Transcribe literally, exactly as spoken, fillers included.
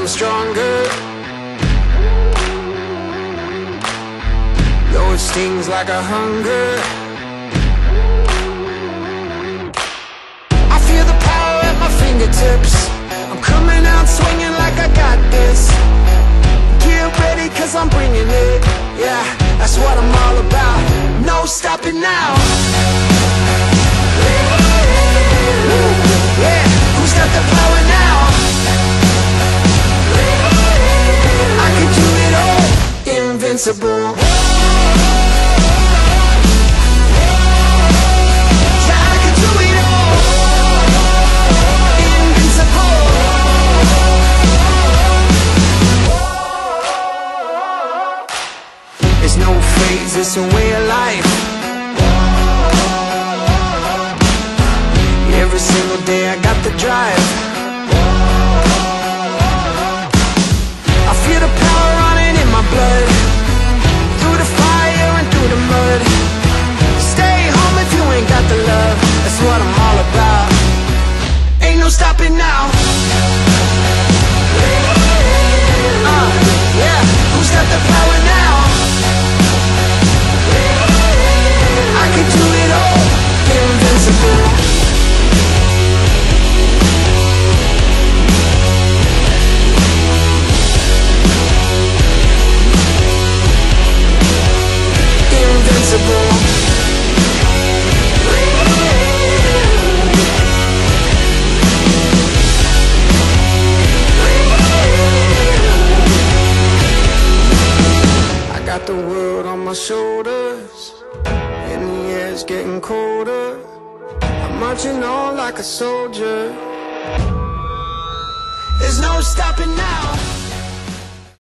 I'm stronger. Though it stings like a hunger, I feel the power at my fingertips. I'm coming out swinging like I got this. Get ready cause I'm bringing it. Yeah, that's what I'm all about. No stopping now. Yeah, who's got the power now? I can do it all. Invincible. Yeah, I can do it all. Invincible. It's no phase, it's a way of life. Every single day I got the drive. I feel the power running in my blood. Through the fire and through the mud. Stay home if you ain't got the love. That's what I'm all about. Ain't no stopping now. Uh, yeah, who's got the power now? I can do it all. Invincible. I got the world on my shoulders, and the air's getting colder. I'm marching on like a soldier. There's no stopping now.